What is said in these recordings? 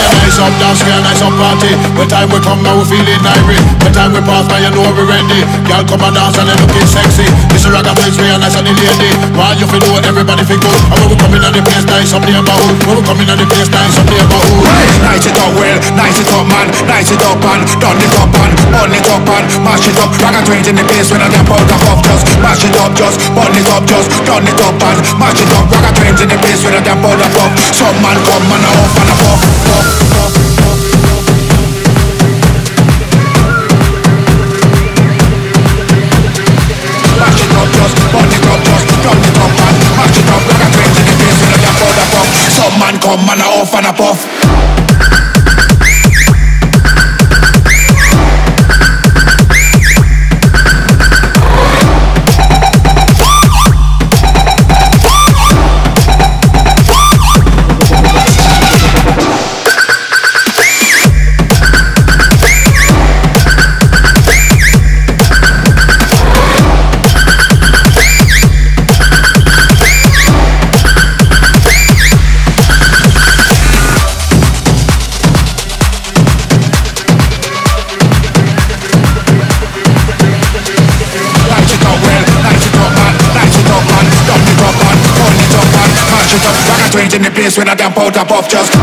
nice up dance, we a nice up party. When time we come now we feeling irate. When time we pass by you know we ready. Girl come and dance and they looking sexy. This a ragga place we a nice and the lady. While you feel know everybody feel good. And when we come in on the place nice up neighborhood. When we come in on the place nice up neighborhood. Nice it up well, nice it up man. Nice it up and done it up and burn it up and mash it up. Ragga twins in the place when I get powder puff. Just mash it up, just burn it up, just done it up and mash it up. Ragga twins in the place when I get powder puff. Some man come and a off and a puff. Mash it up, just burn it up, just done it up and mash it up. Ragga twins in the place when I get powder puff. Some man come and a off and a puff. Twins in the place when I damn powder puff just.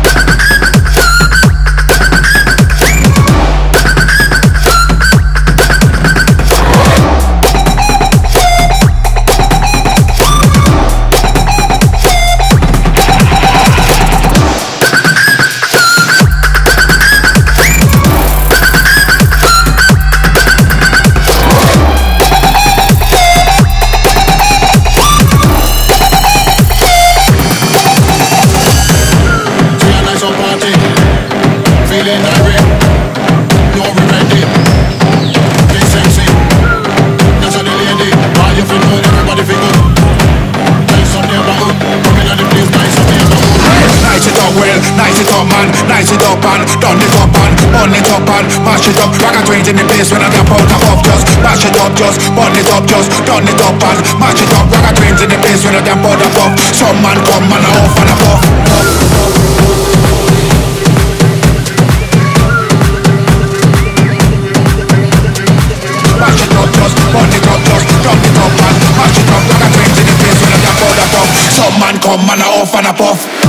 Nice it up and done it up and burn it up and mash it up. Ragga twins in the place when I get powder puff. Just mash it up, just burn it up, just done it up and mash it up. Ragga twins in the place when I get powder puff. Some man come and a off and a puff. Mash it up, just burn it up, just done it up and mash it up. Ragga twins in the place when I get powder puff. Some man come and a off and a puff.